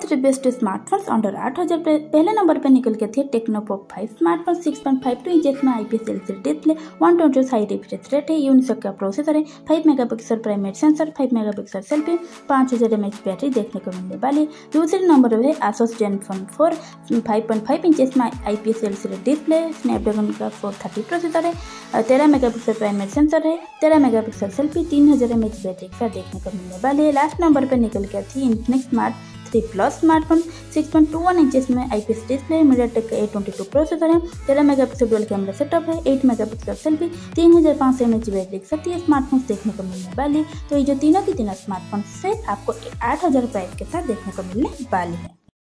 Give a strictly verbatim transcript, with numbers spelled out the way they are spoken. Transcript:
Three best smartphones under आठ हज़ार पे पहले नंबर पर निकल के थे Tecno Pop five smartphone six point five two inches में IPS LCD display, one twenty high refresh rate है, यूनिसोक का प्रोसेसर है, five megapixel primary sensor, five megapixel selfie, पाँच हज़ार एमएच बैटरी देखने को मिलने वाली। दूसरे नंबर पर है Asus ZenFone four five point five inches में आईपीएस एलसीडी डिस्प्ले, स्नैपड्रैगन का फोर थर्टी प्रोसेसर है, तेरह मेगापिक्सल प्राइमरी सेंसर है, तेरह मेगापिक्सल सेल्फी, तीन हज़ार एमएच बैटरी के साथ देखने को मिलने वाली। लास्ट नंबर पर निकल गया थी Infinix Smart three plus smartphone six point two one inches में आईपीएस डिस्प्ले, मीडियाटेक का ए ट्वेंटी टू प्रोसेसर है, तेरह मेगापिक्सल डुअल कैमरा सेटअप है, एट मेगापिक्सल सेल्फी, तीन हज़ार पाँच सौ एमएच बैटरी के साथ ये स्मार्टफोन्स देखने को मिलने वाली। तो ये जो तीनों की तीनों स्मार्टफोन से आपको आठ हज़ार प्राइस के साथ देखने को मिलने वाली है।